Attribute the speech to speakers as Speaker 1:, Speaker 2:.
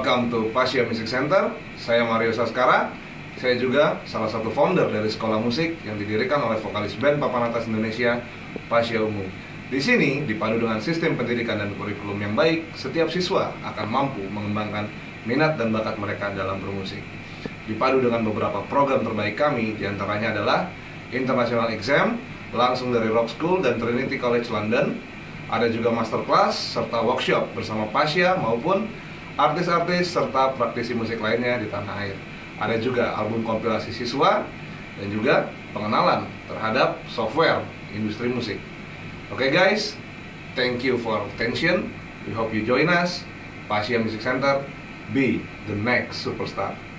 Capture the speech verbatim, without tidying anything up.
Speaker 1: Welcome to Pasya Music Center. Saya Mario Saskara. Saya juga salah satu founder dari sekolah musik yang didirikan oleh vokalis band papan atas Indonesia, Pasya Ungu. Di sini, dipadu dengan sistem pendidikan dan kurikulum yang baik, setiap siswa akan mampu mengembangkan minat dan bakat mereka dalam bermusik. Dipadu dengan beberapa program terbaik kami, diantaranya adalah International Exam, langsung dari Rock School dan Trinity College London. Ada juga masterclass serta workshop bersama Pasya maupun artis-artis serta praktisi musik lainnya di tanah air. Ada juga album kompilasi siswa dan juga pengenalan terhadap software industri musik. Oke okay guys, thank you for attention. We hope you join us. Pasya Music Center, be the next superstar.